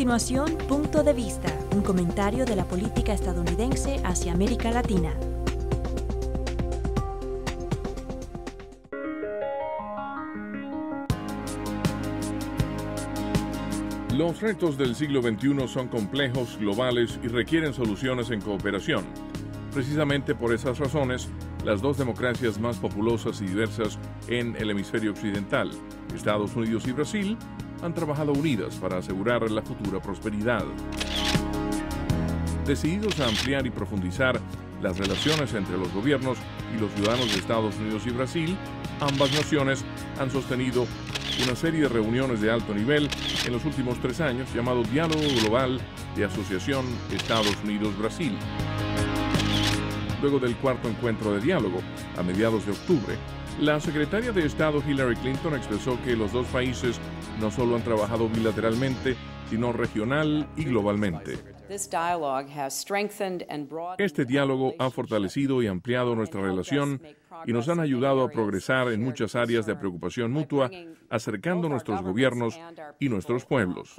continuación, Punto de Vista, un comentario de la política estadounidense hacia América Latina. Los retos del siglo XXI son complejos, globales y requieren soluciones en cooperación. Precisamente por esas razones, las dos democracias más populosas y diversas en el hemisferio occidental, Estados Unidos y Brasil, han trabajado unidas para asegurar la futura prosperidad. Decididos a ampliar y profundizar las relaciones entre los gobiernos y los ciudadanos de Estados Unidos y Brasil, ambas naciones han sostenido una serie de reuniones de alto nivel en los últimos 3 años llamado Diálogo Global de Asociación Estados Unidos-Brasil. Luego del cuarto encuentro de diálogo, a mediados de octubre, la secretaria de Estado Hillary Clinton expresó que los dos países no solo han trabajado bilateralmente, sino regional y globalmente. Este diálogo ha fortalecido y ampliado nuestra relación y nos han ayudado a progresar en muchas áreas de preocupación mutua, acercando nuestros gobiernos y nuestros pueblos.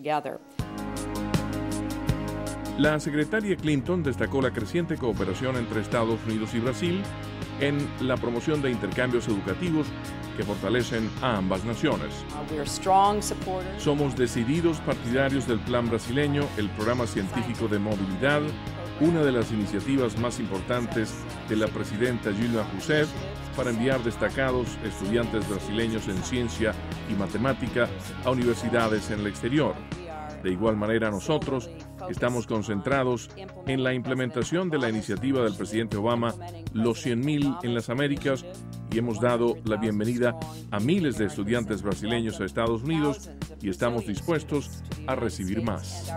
La secretaria Clinton destacó la creciente cooperación entre Estados Unidos y Brasil en la promoción de intercambios educativos que fortalecen a ambas naciones. Somos decididos partidarios del Plan Brasileño, el programa científico de movilidad, una de las iniciativas más importantes de la presidenta Dilma Rousseff para enviar destacados estudiantes brasileños en ciencia y matemática a universidades en el exterior. De igual manera, nosotros estamos concentrados en la implementación de la iniciativa del presidente Obama, los 100.000 en las Américas, y hemos dado la bienvenida a miles de estudiantes brasileños a Estados Unidos y estamos dispuestos a recibir más.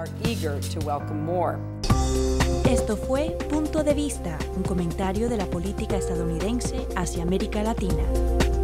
Esto fue Punto de Vista, un comentario de la política estadounidense hacia América Latina.